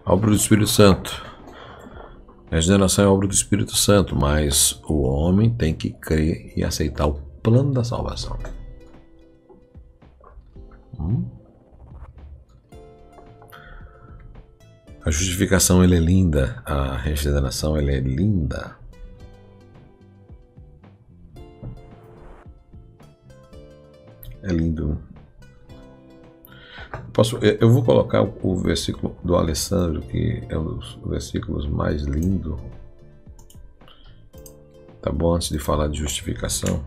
A obra do Espírito Santo. A regeneração é obra do Espírito Santo, mas o homem tem que crer e aceitar o plano da salvação. A justificação ela é linda, a regeneração ela é linda. É lindo. Eu vou colocar o versículo do Alessandro, que é um dos versículos mais lindos. Tá bom? Antes de falar de justificação.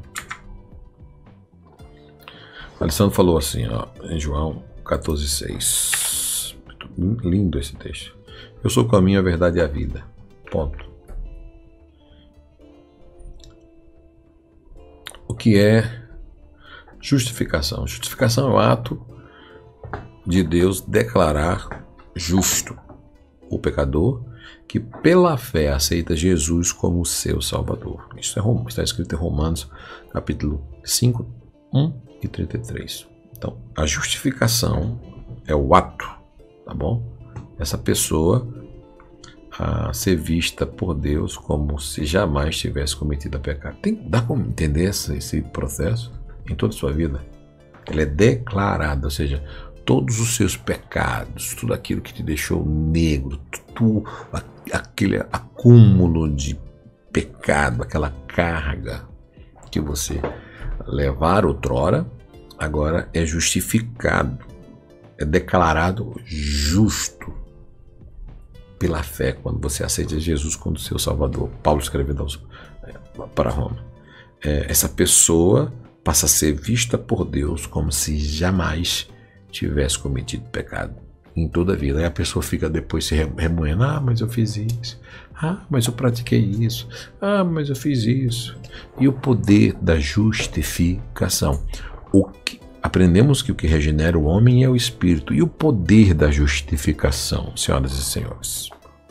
O Alessandro falou assim, ó, em João 14,6. Lindo esse texto. Eu sou o caminho, a verdade e a vida. Ponto. O que é justificação? Justificação é o ato de Deus declarar justo o pecador que pela fé aceita Jesus como seu Salvador. Isso está escrito em Romanos capítulo 5, 1 e 33. Então, a justificação é o ato, tá bom? Essa pessoa a ser vista por Deus como se jamais tivesse cometido pecado. Dá como entender esse processo em toda a sua vida? Ele é declarado, ou seja, todos os seus pecados, tudo aquilo que te deixou negro, aquele acúmulo de pecado, aquela carga que você levara outrora, agora é justificado, é declarado justo pela fé quando você aceita Jesus como seu Salvador. Paulo escrevendo para Roma. Essa pessoa passa a ser vista por Deus como se jamais tivesse cometido pecado em toda a vida. Aí a pessoa fica depois se remoendo. Ah, mas eu fiz isso. Ah, mas eu pratiquei isso. Ah, mas eu fiz isso. E o poder da justificação. Aprendemos que o que regenera o homem é o Espírito. E o poder da justificação, senhoras e senhores.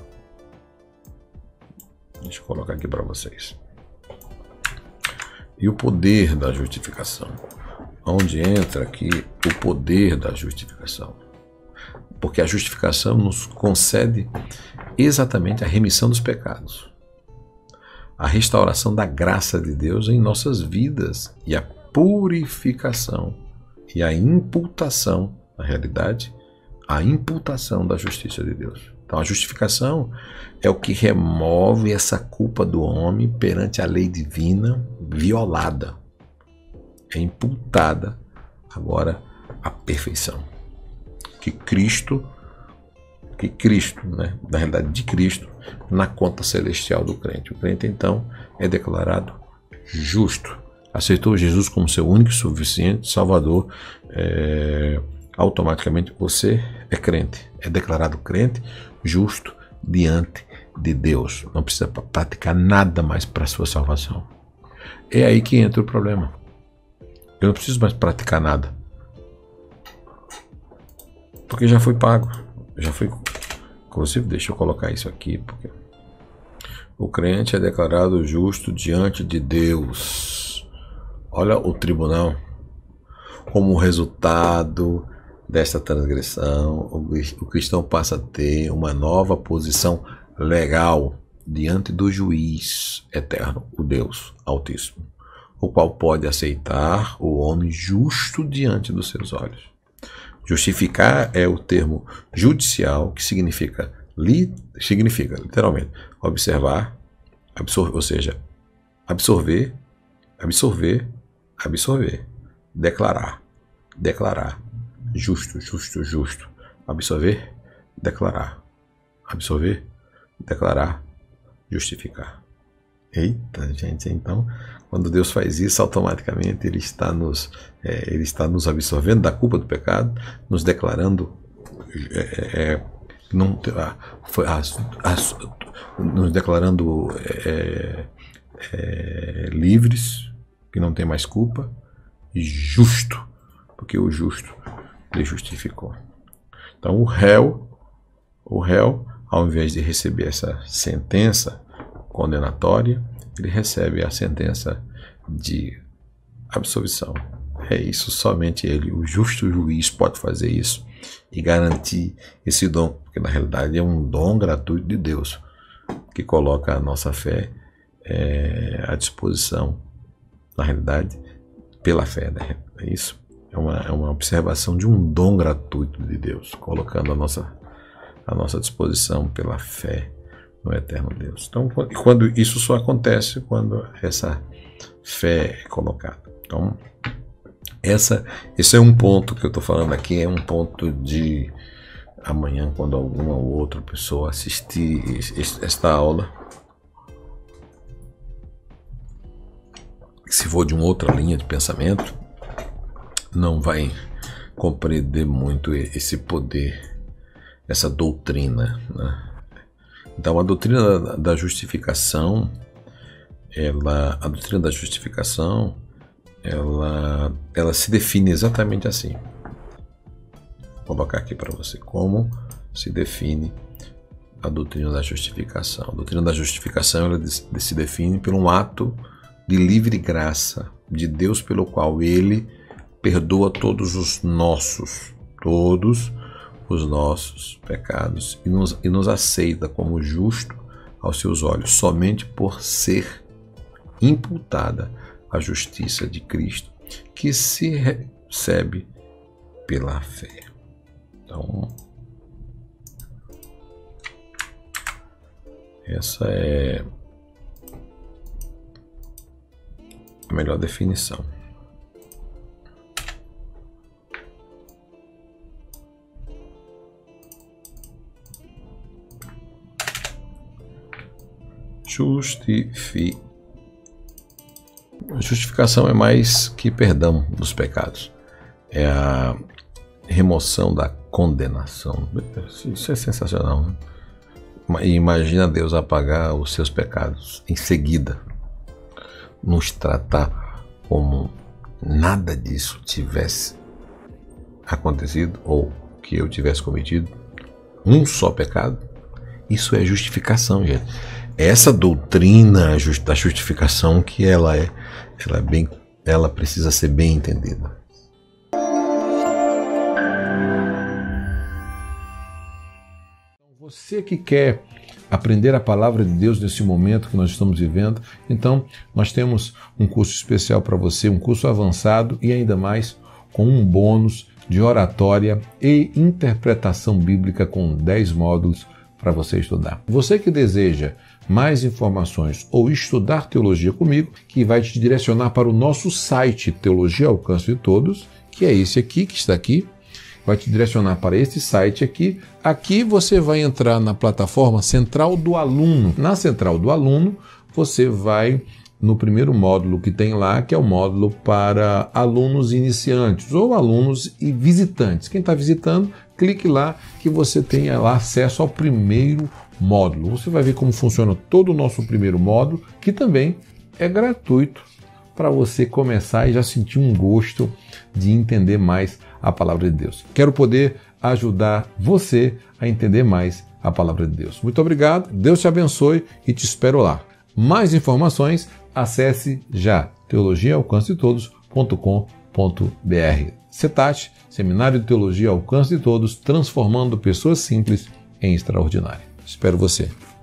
Deixa eu colocar aqui para vocês. E o poder da justificação. Onde entra aqui o poder da justificação. Porque a justificação nos concede exatamente a remissão dos pecados. A restauração da graça de Deus em nossas vidas. E a purificação e a imputação, na realidade, a imputação da justiça de Deus. Então a justificação é o que remove essa culpa do homem perante a lei divina violada. É imputada agora a perfeição. Que Cristo, né, na realidade de Cristo, na conta celestial do crente. O crente então é declarado justo. Aceitou Jesus como seu único e suficiente Salvador, automaticamente você é crente. É declarado crente, justo diante de Deus. Não precisa praticar nada mais para a sua salvação. É aí que entra o problema. Eu não preciso mais praticar nada. Porque já foi pago. Já foi. Inclusive, deixa eu colocar isso aqui. Porque o crente é declarado justo diante de Deus. Olha o tribunal. Como resultado desta transgressão, o cristão passa a ter uma nova posição legal diante do juiz eterno, o Deus Altíssimo, o qual pode aceitar o homem justo diante dos seus olhos. Justificar é o termo judicial que significa literalmente observar, ou seja, absorver, declarar, justo, absorver, declarar, justificar. Eita, gente, então, quando Deus faz isso, automaticamente Ele está nos absorvendo da culpa do pecado, nos declarando, nos declarando livres, que não tem mais culpa, e justo, porque o justo lhe justificou. Então, o réu, ao invés de receber essa sentença condenatória, ele recebe a sentença de absolvição. É isso, somente Ele, o justo juiz, pode fazer isso e garantir esse dom, porque na realidade é um dom gratuito de Deus que coloca a nossa fé à disposição, na realidade, pela fé, né? É isso. É uma observação de um dom gratuito de Deus, colocando a nossa disposição pela fé no eterno Deus. Então, quando isso só acontece quando essa fé é colocada. Então, esse é um ponto que eu estou falando aqui, é um ponto de amanhã, quando alguma ou outra pessoa assistir esta aula, se for de uma outra linha de pensamento, não vai compreender muito esse poder, essa doutrina, né? Então, a doutrina da justificação, ela se define exatamente assim. Vou colocar aqui para você como se define a doutrina da justificação. A doutrina da justificação, ela se define por um ato de livre graça de Deus, pelo qual Ele perdoa todos os nossos pecados e nos aceita como justo aos seus olhos, somente por ser imputada a justiça de Cristo, que se recebe pela fé. Então, essa é a melhor definição. Justificação é mais que perdão dos pecados. É a remoção da condenação. Isso é sensacional, né? Imagina Deus apagar os seus pecados em seguida, nos tratar como nada disso tivesse acontecido ou que eu tivesse cometido um só pecado. Isso é justificação, gente. Essa doutrina da justificação que ela precisa ser bem entendida. Você que quer aprender a palavra de Deus nesse momento que nós estamos vivendo, então nós temos um curso especial para você, um curso avançado e ainda mais com um bônus de oratória e interpretação bíblica com 10 módulos para você estudar. Você que deseja mais informações ou estudar teologia comigo, que vai te direcionar para o nosso site Teologia ao Alcance de Todos, que é esse aqui, que está aqui, vai te direcionar para esse site aqui. Aqui você vai entrar na plataforma Central do Aluno. Na Central do Aluno, você vai no primeiro módulo que tem lá, que é o módulo para alunos iniciantes ou alunos e visitantes. Quem está visitando, clique lá que você tenha lá acesso ao primeiro módulo. Você vai ver como funciona todo o nosso primeiro módulo, que também é gratuito para você começar e já sentir um gosto de entender mais a palavra de Deus. Quero poder ajudar você a entender mais a palavra de Deus. Muito obrigado, Deus te abençoe e te espero lá. Mais informações, acesse já teologiaalcancetodos.com.br. CETAT, Seminário de Teologia ao Alcance de Todos, transformando pessoas simples em extraordinárias. Espero você.